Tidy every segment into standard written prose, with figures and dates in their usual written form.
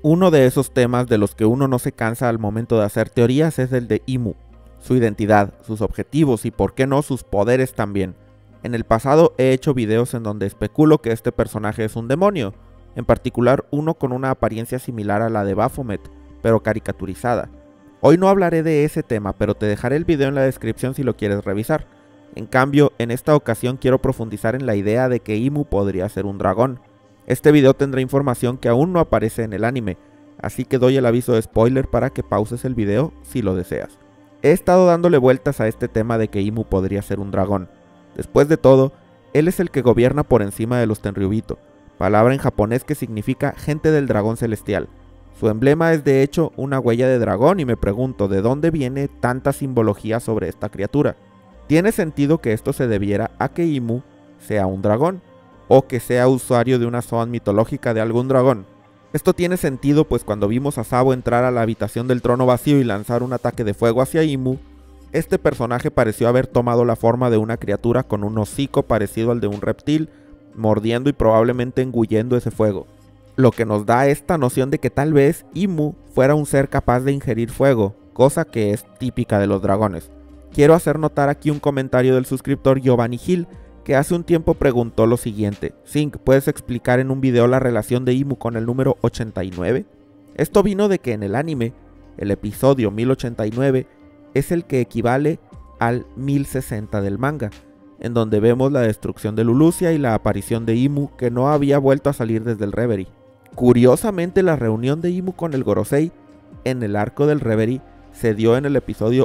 Uno de esos temas de los que uno no se cansa al momento de hacer teorías es el de Imu, su identidad, sus objetivos y por qué no sus poderes también. En el pasado he hecho videos en donde especulo que este personaje es un demonio, en particular uno con una apariencia similar a la de Baphomet, pero caricaturizada. Hoy no hablaré de ese tema, pero te dejaré el video en la descripción si lo quieres revisar. En cambio, en esta ocasión quiero profundizar en la idea de que Imu podría ser un dragón. Este video tendrá información que aún no aparece en el anime, así que doy el aviso de spoiler para que pauses el video si lo deseas. He estado dándole vueltas a este tema de que Imu podría ser un dragón. Después de todo, él es el que gobierna por encima de los Tenryubito, palabra en japonés que significa gente del dragón celestial. Su emblema es de hecho una huella de dragón y me pregunto de dónde viene tanta simbología sobre esta criatura. Tiene sentido que esto se debiera a que Imu sea un dragón, o que sea usuario de una zoan mitológica de algún dragón. Esto tiene sentido pues cuando vimos a Sabo entrar a la habitación del trono vacío y lanzar un ataque de fuego hacia Imu, este personaje pareció haber tomado la forma de una criatura con un hocico parecido al de un reptil, mordiendo y probablemente engullendo ese fuego. Lo que nos da esta noción de que tal vez Imu fuera un ser capaz de ingerir fuego, cosa que es típica de los dragones. Quiero hacer notar aquí un comentario del suscriptor Giovanni Gil, que hace un tiempo preguntó lo siguiente: Zinc, ¿puedes explicar en un video la relación de Imu con el número 89? Esto vino de que en el anime, el episodio 1089 es el que equivale al 1060 del manga, en donde vemos la destrucción de Lulusia y la aparición de Imu que no había vuelto a salir desde el Reverie. Curiosamente, la reunión de Imu con el Gorosei en el arco del Reverie se dio en el episodio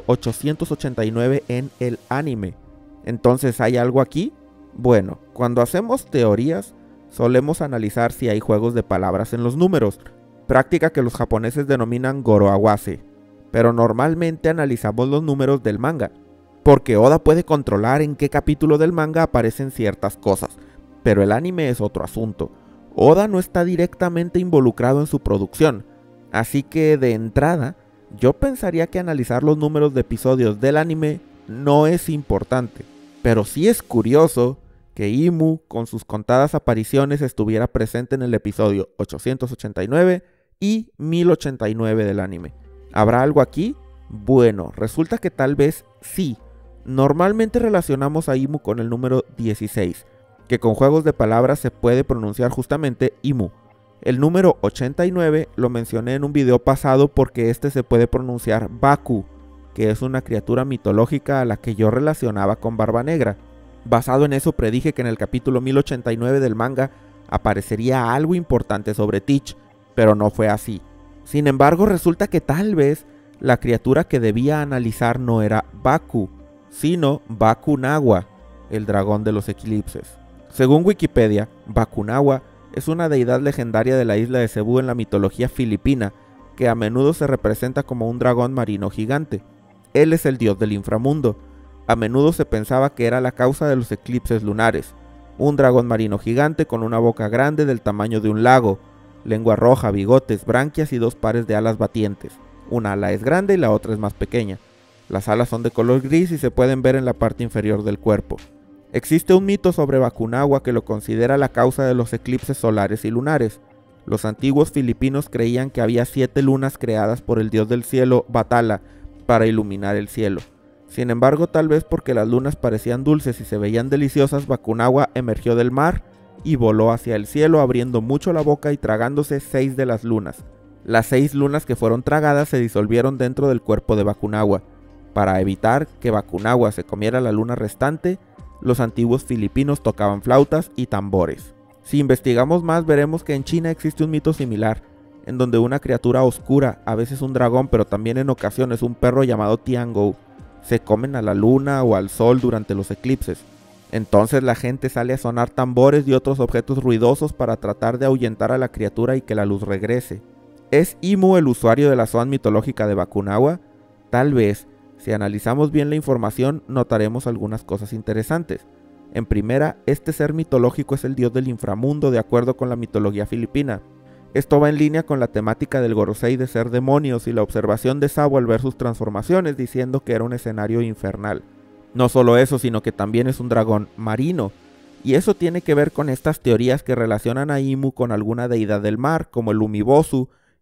889 en el anime. Entonces, ¿hay algo aquí? Bueno, cuando hacemos teorías, solemos analizar si hay juegos de palabras en los números, práctica que los japoneses denominan Goroawase, pero normalmente analizamos los números del manga, porque Oda puede controlar en qué capítulo del manga aparecen ciertas cosas, pero el anime es otro asunto. Oda no está directamente involucrado en su producción, así que de entrada, yo pensaría que analizar los números de episodios del anime no es importante, pero sí es curioso que Imu, con sus contadas apariciones, estuviera presente en el episodio 889 y 1089 del anime. ¿Habrá algo aquí? Bueno, resulta que tal vez sí. Normalmente relacionamos a Imu con el número 16, que con juegos de palabras se puede pronunciar justamente Imu. El número 89 lo mencioné en un video pasado porque este se puede pronunciar Baku, que es una criatura mitológica a la que yo relacionaba con Barba Negra. Basado en eso predije que en el capítulo 1089 del manga aparecería algo importante sobre Teach, pero no fue así. Sin embargo, resulta que tal vez la criatura que debía analizar no era Baku, sino Bakunawa, el dragón de los eclipses. Según Wikipedia, Bakunawa es una deidad legendaria de la isla de Cebú en la mitología filipina, que a menudo se representa como un dragón marino gigante. Él es el dios del inframundo. A menudo se pensaba que era la causa de los eclipses lunares. Un dragón marino gigante con una boca grande del tamaño de un lago, lengua roja, bigotes, branquias y dos pares de alas batientes. Una ala es grande y la otra es más pequeña. Las alas son de color gris y se pueden ver en la parte inferior del cuerpo. Existe un mito sobre Bakunawa que lo considera la causa de los eclipses solares y lunares. Los antiguos filipinos creían que había 7 lunas creadas por el dios del cielo, Bathala, para iluminar el cielo. Sin embargo, tal vez porque las lunas parecían dulces y se veían deliciosas, Bakunawa emergió del mar y voló hacia el cielo, abriendo mucho la boca y tragándose 6 de las lunas. Las 6 lunas que fueron tragadas se disolvieron dentro del cuerpo de Bakunawa. Para evitar que Bakunawa se comiera la luna restante, los antiguos filipinos tocaban flautas y tambores. Si investigamos más, veremos que en China existe un mito similar, en donde una criatura oscura, a veces un dragón, pero también en ocasiones un perro llamado Tiangou, se comen a la luna o al sol durante los eclipses. Entonces la gente sale a sonar tambores y otros objetos ruidosos para tratar de ahuyentar a la criatura y que la luz regrese. ¿Es Imu el usuario de la zoan mitológica de Bakunawa? Tal vez. Si analizamos bien la información, notaremos algunas cosas interesantes. En primera, este ser mitológico es el dios del inframundo de acuerdo con la mitología filipina. Esto va en línea con la temática del Gorosei de ser demonios y la observación de Sabo al ver sus transformaciones diciendo que era un escenario infernal. No solo eso, sino que también es un dragón marino. Y eso tiene que ver con estas teorías que relacionan a Imu con alguna deidad del mar, como el Umibozu,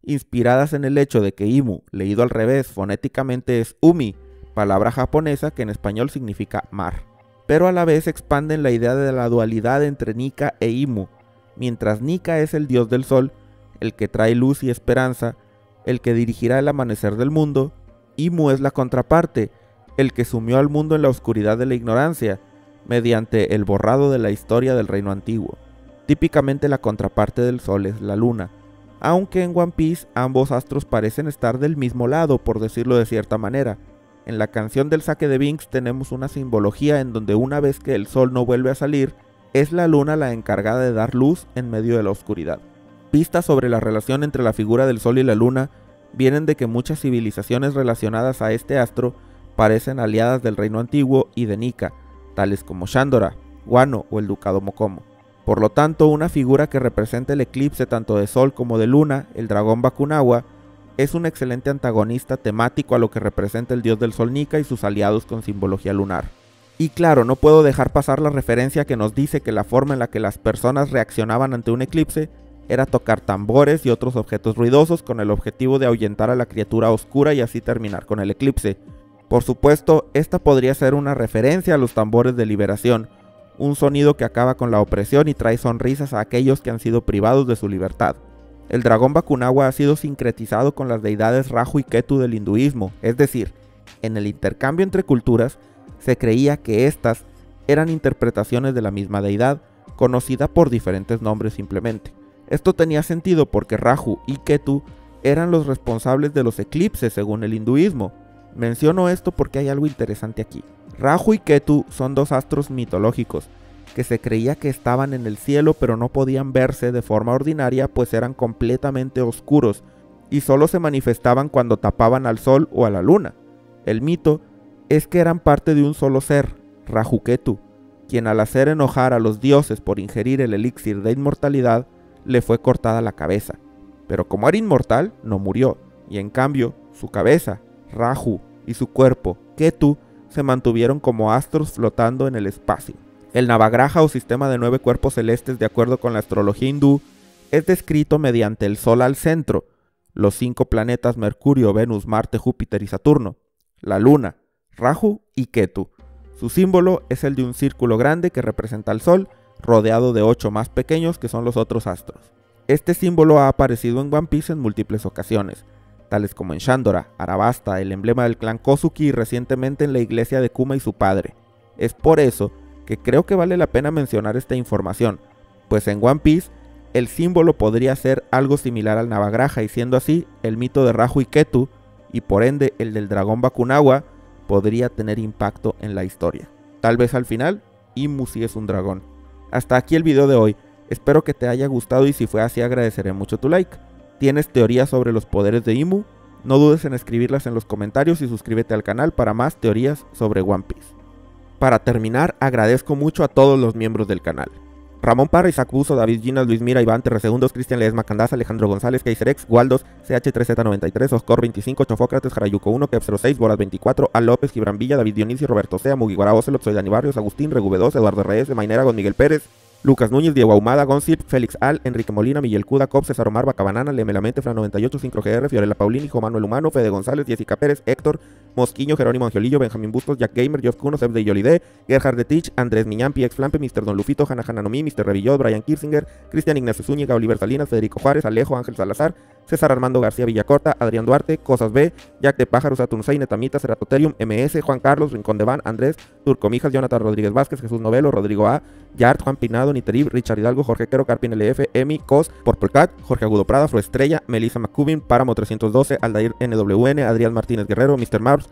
inspiradas en el hecho de que Imu, leído al revés fonéticamente, es Umi, palabra japonesa que en español significa mar. Pero a la vez expanden la idea de la dualidad entre Nika e Imu, mientras Nika es el dios del sol, el que trae luz y esperanza, el que dirigirá el amanecer del mundo, Imu es la contraparte, el que sumió al mundo en la oscuridad de la ignorancia, mediante el borrado de la historia del reino antiguo. Típicamente la contraparte del sol es la luna, aunque en One Piece ambos astros parecen estar del mismo lado, por decirlo de cierta manera. En la canción del saque de Binks tenemos una simbología en donde una vez que el sol no vuelve a salir, es la luna la encargada de dar luz en medio de la oscuridad. Pistas sobre la relación entre la figura del sol y la luna vienen de que muchas civilizaciones relacionadas a este astro parecen aliadas del reino antiguo y de Nika, tales como Shandora, Wano o el ducado Mokomo. Por lo tanto, una figura que representa el eclipse tanto de sol como de luna, el dragón Bakunawa, es un excelente antagonista temático a lo que representa el dios del sol Nika y sus aliados con simbología lunar. Y claro, no puedo dejar pasar la referencia que nos dice que la forma en la que las personas reaccionaban ante un eclipse era tocar tambores y otros objetos ruidosos con el objetivo de ahuyentar a la criatura oscura y así terminar con el eclipse. Por supuesto, esta podría ser una referencia a los tambores de liberación, un sonido que acaba con la opresión y trae sonrisas a aquellos que han sido privados de su libertad. El dragón Bakunawa ha sido sincretizado con las deidades Rahu y Ketu del hinduismo, es decir, en el intercambio entre culturas se creía que estas eran interpretaciones de la misma deidad, conocida por diferentes nombres simplemente. Esto tenía sentido porque Rahu y Ketu eran los responsables de los eclipses según el hinduismo. Menciono esto porque hay algo interesante aquí. Rahu y Ketu son dos astros mitológicos que se creía que estaban en el cielo pero no podían verse de forma ordinaria pues eran completamente oscuros y solo se manifestaban cuando tapaban al sol o a la luna. El mito es que eran parte de un solo ser, Rahu Ketu, quien al hacer enojar a los dioses por ingerir el elixir de inmortalidad le fue cortada la cabeza. Pero como era inmortal, no murió, y en cambio su cabeza, Rahu, y su cuerpo, Ketu, se mantuvieron como astros flotando en el espacio. El Navagraha o sistema de 9 cuerpos celestes de acuerdo con la astrología hindú es descrito mediante el Sol al centro, los 5 planetas Mercurio, Venus, Marte, Júpiter y Saturno, la Luna, Rahu y Ketu. Su símbolo es el de un círculo grande que representa al Sol, rodeado de 8 más pequeños que son los otros astros. Este símbolo ha aparecido en One Piece en múltiples ocasiones, tales como en Shandora, Arabasta, el emblema del clan Kozuki y recientemente en la iglesia de Kuma y su padre. Es por eso que creo que vale la pena mencionar esta información, pues en One Piece el símbolo podría ser algo similar al Navagraha y siendo así, el mito de Rahu y Ketu, y por ende el del dragón Bakunawa, podría tener impacto en la historia. Tal vez al final, Imu sí es un dragón. Hasta aquí el video de hoy, espero que te haya gustado y si fue así agradeceré mucho tu like. ¿Tienes teorías sobre los poderes de Imu? No dudes en escribirlas en los comentarios y suscríbete al canal para más teorías sobre One Piece. Para terminar, agradezco mucho a todos los miembros del canal. Ramón Parra, Isaac Buzo, David Ginas, Luis Mira, Iván Terre Segundos, Cristian Ledesma Candás, Alejandro González, Kaiserex, Waldos, CH3Z93, Oscor 25, Chofócrates, Jarayuco 1, Kep06, Boras 24, Al López, Gibran Villa, David Dionisio, Roberto Sea, Mugiwara Ocelot, Soy Dani Barrios, Agustín, Regu2, Eduardo Reyes, Mainera, Gon Miguel Pérez, Lucas Núñez, Diego Ahumada, Gonzip, Félix Al, Enrique Molina, Miguel Cuda, Cop, César Omar, Bacabanana, Lemelamente, Fran 98, Sincro GR, Fiorella Paulini, Hijo Manuel Humano, Fede González, Jessica Pérez, Héctor, Mosquiño, Jerónimo Angiolillo, Benjamín Bustos, Jack Gamer, Joff Kuno, Seb de Yolide, Gerhard de Tich, Andrés Miñampi, Ex Flampe, Mr. Don Lufito, Hanna Hananomi, Mr. Revillot, Brian Kirsinger, Cristian Ignacio Zúñiga, Oliver Salinas, Federico Juárez, Alejo, Ángel Salazar, César Armando García Villacorta, Adrián Duarte, Cosas B, Jack de Pájaros, Atunsay, Netamita, Ceratoterium, MS, Juan Carlos, Rincón de Van, Andrés, Turcomijas, Jonathan Rodríguez Vázquez, Jesús Novelo, Rodrigo A, Yart, Juan Pinado, Niterib, Richard Hidalgo, Jorge Quero, Carpin LF, Emi, Cos, Porpolcat, Jorge Agudo Prada, Fro Estrella, Melissa McCubin, Páramo 312, Aldair NWN, Adrián Martínez Guerrero, Mr. Marbs,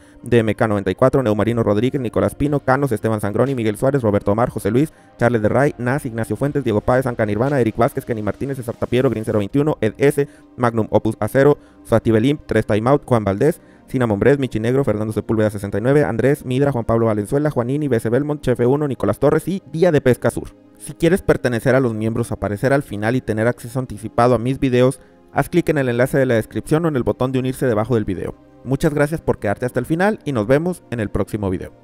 DMK94, Neumarino Rodríguez, Nicolás Pino, Canos, Esteban Sangroni, Miguel Suárez, Roberto Omar, José Luis, Charles de Ray, Nas, Ignacio Fuentes, Diego Páez, Anca Nirvana, Eric Vázquez, Kenny Martínez, César Tapiero, Green 021, Ed S, Magnum Opus Acero, Suati Belim, 3 Timeout, Juan Valdés, Cinnamon Bres, Michi Negro, Fernando Sepúlveda 69, Andrés, Midra, Juan Pablo Valenzuela, Juanini, BC Belmont, Chef 1, Nicolás Torres y Día de Pesca Sur. Si quieres pertenecer a los miembros, aparecer al final y tener acceso anticipado a mis videos, haz clic en el enlace de la descripción o en el botón de unirse debajo del video. Muchas gracias por quedarte hasta el final y nos vemos en el próximo video.